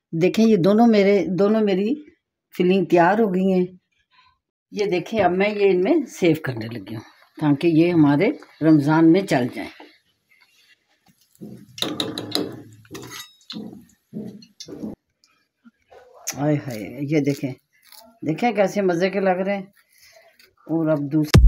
देखें ये दोनों मेरी फिलिंग तैयार हो गई हैं। ये देखें अब मैं ये इनमें सेव करने लगी हूँ ताकि ये हमारे रमज़ान में चल जाए। आय हाय ये देखें कैसे मज़े के लग रहे हैं। और अब दूसरा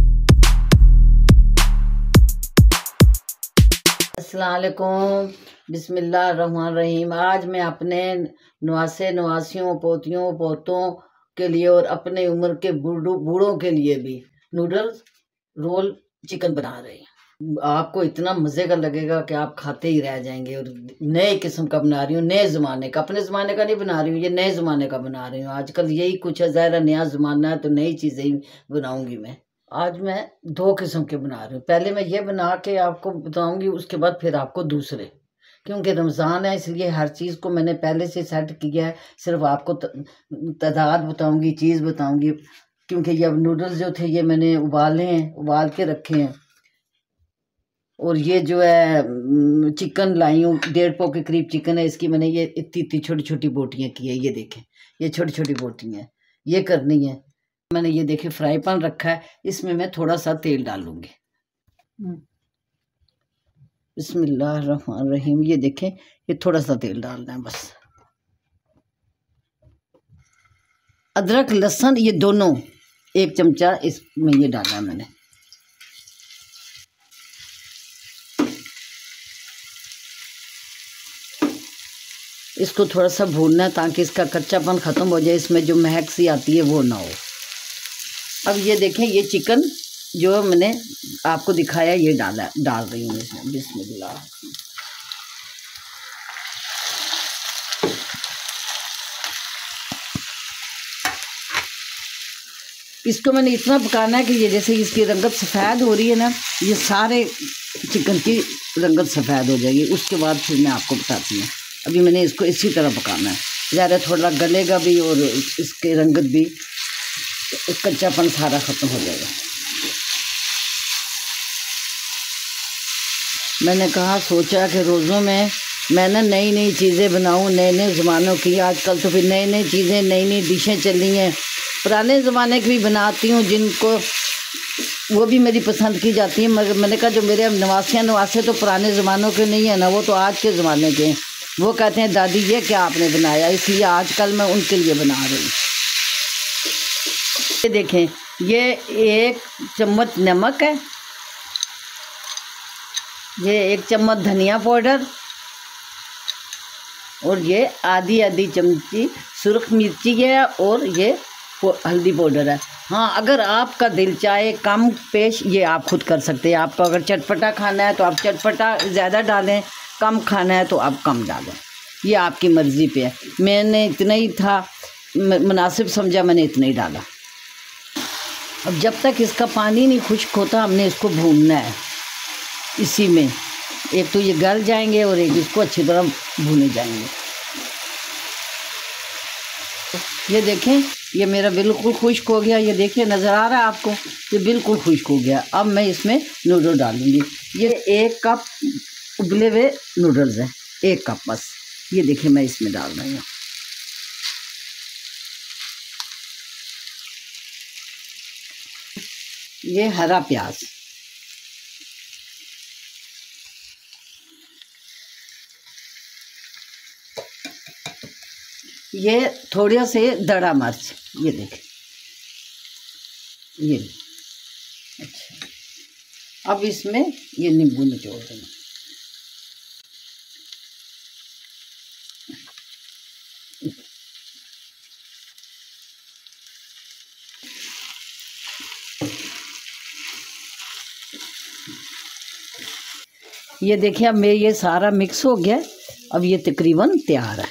अस्सलाम वालेकुम बिस्मिल्लाह रहमान रहीम। आज मैं अपने नवासियों पोतियों पोतों के लिए और अपने उम्र के बूढ़ों के लिए भी नूडल्स रोल चिकन बना रही हूँ। आपको इतना मज़े का लगेगा कि आप खाते ही रह जाएंगे। और नए किस्म का बना रही हूँ, नए ज़माने का, अपने ज़माने का नहीं बना रही हूँ, ये नए ज़माने का बना रही हूँ। आजकल यही कुछ है, ज़ाहिर नया ज़माना है तो नई चीज़ें ही बनाऊँगी मैं। आज मैं 2 किस्म के बना रही हूँ। पहले मैं ये बना के आपको बताऊँगी, उसके बाद फिर आपको दूसरे, क्योंकि रमज़ान है इसलिए हर चीज़ को मैंने पहले से सेट किया है। सिर्फ आपको तादाद बताऊँगी, चीज़ बताऊँगी, क्योंकि ये अब नूडल्स जो थे ये मैंने उबाले हैं, उबाल के रखे हैं। और ये जो है चिकन लाई हूँ, 1.5 पौ के करीब चिकन है। इसकी मैंने ये इतनी छोटी छोटी बोटियाँ की है। ये देखें ये छोटी छोटी बोटियाँ ये करनी है। मैंने ये देखे फ्राई पैन रखा है, इसमें मैं थोड़ा सा तेल डालूंगी। बिस्मिल्लाहिर्रहमानिर्रहीम। ये देखें ये थोड़ा सा तेल डालना है बस। अदरक लहसुन ये दोनों 1 चमचा इसमें ये डाला है मैंने। इसको थोड़ा सा भूनना है ताकि इसका कच्चापन ख़त्म हो जाए, इसमें जो महक सी आती है वो ना हो। अब ये देखें ये चिकन जो मैंने आपको दिखाया ये डाल रही हूँ इसमें। बिस्मिल्लाह। इसको मैंने इतना पकाना है कि ये जैसे इसकी रंगत सफ़ेद हो रही है ना, ये सारे चिकन की रंगत सफ़ेद हो जाएगी। उसके बाद फिर मैं आपको बताती हूँ। अभी मैंने इसको इसी तरह पकाना है, ज़्यादा थोड़ा गलेगा भी और इसकी रंगत भी, कच्चापन सारा ख़त्म हो जाएगा। मैंने कहा सोचा कि रोज़ों में मैं ना नई नई चीज़ें बनाऊँ, नए नए ज़मानों की। आजकल तो फिर नई नई चीज़ें, नई नई डिशें चल रही हैं। पुराने ज़माने की भी बनाती हूँ जिनको वो भी मेरी पसंद की जाती है, मगर मैंने कहा जो मेरे नवासे तो पुराने ज़मानों के नहीं है ना, वो तो आज के ज़माने के हैं। वो कहते हैं दादी ये क्या आपने बनाया, इसलिए आजकल मैं उनके लिए बना रही हूँ। ये देखें ये 1 चम्मच नमक है, ये 1 चम्मच धनिया पाउडर, और ये आधी चमची सुर्ख मिर्ची है, और ये हल्दी पाउडर है। हाँ, अगर आपका दिल चाहे कम पेश ये आप खुद कर सकते हैं। आपको अगर चटपटा खाना है तो आप चटपटा ज़्यादा डालें, कम खाना है तो आप कम डालें, ये आपकी मर्ज़ी पे है। मैंने इतना ही था मुनासिब समझा, मैंने इतना ही डाला। अब जब तक इसका पानी नहीं खुश्क होता हमने इसको भूनना है इसी में। एक तो ये गल जाएंगे और एक इसको अच्छी तरह भूने जाएंगे। ये देखें ये मेरा बिल्कुल खुश्क हो गया। ये देखिए नज़र आ रहा है आपको, ये बिल्कुल खुश्क हो गया। अब मैं इसमें नूडल डालूंगी। ये 1 कप उबले हुए नूडल्स हैं, 1 कप बस। ये देखिए मैं इसमें डाल रही हूँ। ये हरा प्याज, ये थोड़ा से दड़ा मिर्च, ये देखें ये। अच्छा अब इसमें ये नींबू निचोड़ देना। ये देखिए अब मैं ये सारा मिक्स हो गया। अब ये तकरीबन तैयार है।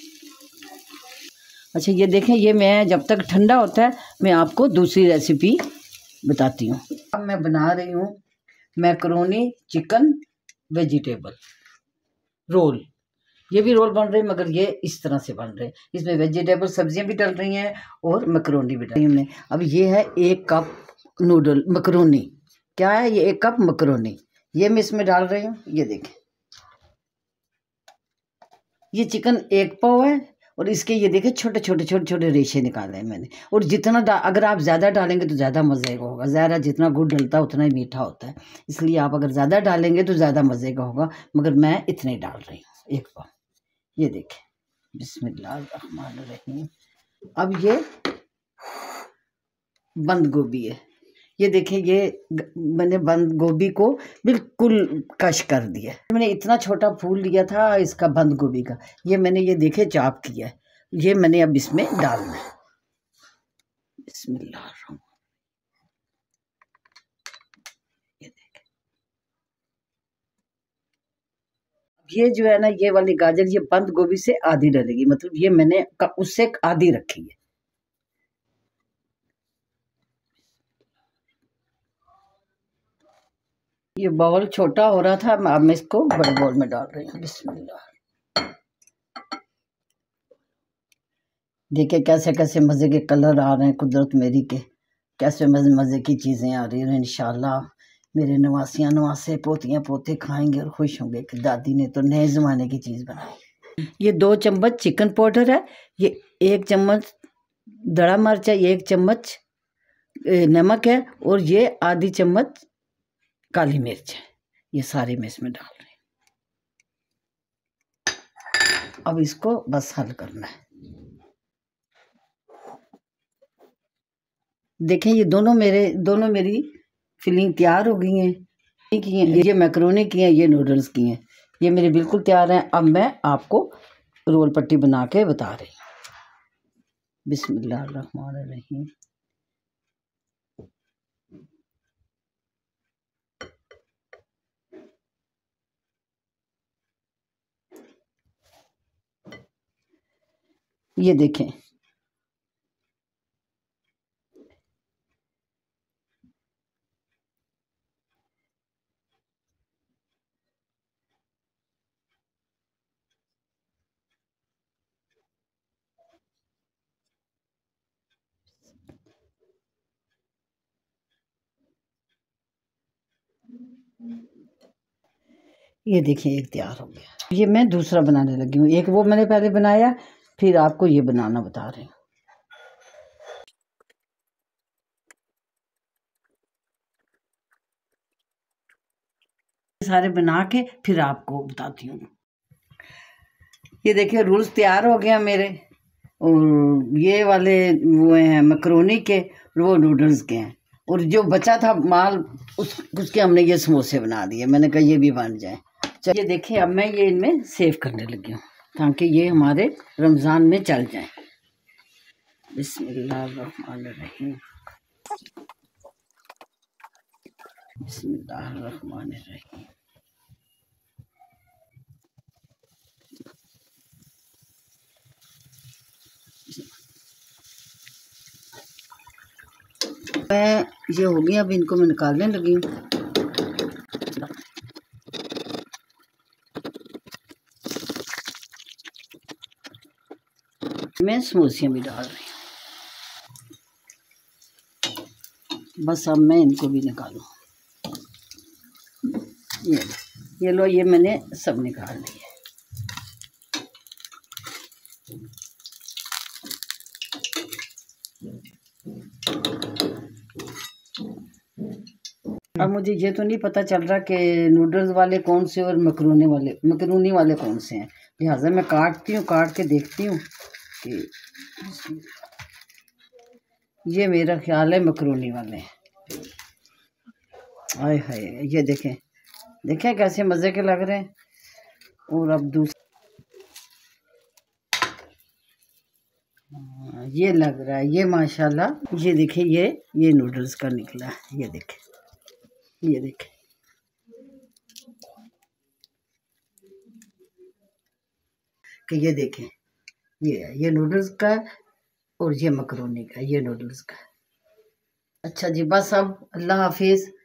अच्छा ये देखें ये मैं जब तक ठंडा होता है मैं आपको दूसरी रेसिपी बताती हूँ। अब मैं बना रही हूँ मैकरोनी चिकन वेजिटेबल रोल। ये भी रोल बन रहे हैं मगर ये इस तरह से बन रहे हैं। इसमें वेजिटेबल सब्जियां भी डल रही हैं और मैकरोनी भी डल रही है हमने। अब ये है 1 कप नूडल मैकरोनी, क्या है ये 1 कप मैकरोनी, ये मैं इसमें डाल रही हूँ। ये देखें ये चिकन 1 पाव है और इसके ये देखे छोटे छोटे छोटे छोटे रेशे निकाले हैं मैंने। और जितना अगर आप ज़्यादा डालेंगे तो ज़्यादा मज़े का होगा। ज़्यादा जितना गुड़ डलता है उतना ही मीठा होता है, इसलिए आप अगर ज़्यादा डालेंगे तो ज़्यादा मज़े का होगा। मगर मैं इतने डाल रही हूँ एक पाव। ये देखें, बिस्मिल्लाहिर्रहमानिर्रहीम। अब ये बंद गोभी है, ये देखें, ये मैंने बंद गोभी को बिल्कुल कश कर दिया। मैंने इतना छोटा फूल लिया था इसका बंद गोभी का, ये मैंने ये देखे चॉप किया है। ये मैंने अब इसमें डालना है। बिस्मिल्लाह। ये देखें, ये जो है ना, ये वाली गाजर ये बंद गोभी से आधी डलेगी, मतलब ये मैंने उससे आधी रखी है। ये बाउल छोटा हो रहा था, अब मैं इसको बड़े बाउल में डाल रही हूँ। बिस्मिल्लाह। देखिए कैसे कैसे मज़े के कलर आ रहे हैं, कुदरत मेरी के कैसे मज़े मज़े की चीज़ें आ रही हैं। इंशाल्लाह मेरे नवासियाँ नवासे पोतियाँ पोते खाएंगे और खुश होंगे कि दादी ने तो नए ज़माने की चीज़ बनाई। ये 2 चम्मच चिकन पाउडर है, ये 1 चम्मच दड़ा मिर्च है, ये 1 चम्मच नमक है, और ये आधी चम्मच काली मिर्च है। ये सारे मैं इसमें डाल रही हूँ। अब इसको बस हल करना है। देखें, ये दोनों मेरी फिलिंग तैयार हो गई हैं। की हैं ये मैक्रोनी की हैं, ये नूडल्स की हैं, ये मेरे बिल्कुल तैयार हैं। अब मैं आपको रोल पट्टी बना के बता रही हूँ। बिस्मिल्लाहिर्रहमानिर्रहीम। ये देखें, ये देखिए एक तैयार हो गया। ये मैं दूसरा बनाने लगी हूँ। एक वो मैंने पहले बनाया, फिर आपको ये बनाना बता रही हूँ। सारे बना के फिर आपको बताती हूँ। ये देखिए रूल्स तैयार हो गया मेरे, और ये वाले वो हैं मैक्रोनी के, वो नूडल्स के हैं, और जो बचा था माल उसके हमने ये समोसे बना दिए। मैंने कहा ये भी बन जाए। चलिए देखिए, अब मैं ये इनमें सेव करने लगी हूँ ताकि ये हमारे रमज़ान में चल जाए। बिस्मिल्लाहिर्रहमानिर्रहीम। बिस्मिल्लाहिर्रहमानिर्रहीम। मैं ये हो गया, अब इनको मैं निकालने लगी हूँ। मैं समोसियाँ भी डाल रही हूँ। बस अब मैं इनको भी निकालूँ। ये लो, ये मैंने सब निकाल लिए। अब मुझे ये तो नहीं पता चल रहा कि नूडल्स वाले कौन से और मकरूनी वाले कौन से हैं, लिहाजा मैं काटती हूँ, काट के देखती हूँ कि ये मेरा ख्याल है मकरूनी वाले हैं। आय हाय, ये देखें देखें कैसे मज़े के लग रहे हैं। और अब ये लग रहा है, ये माशाल्लाह, ये देखें, ये नूडल्स का निकला है। ये देखें, ये देखें, कि ये देखें, ये नूडल्स का, और ये मकरोनी का, ये नूडल्स का। अच्छा जी, बस अब अल्लाह हाफिज़।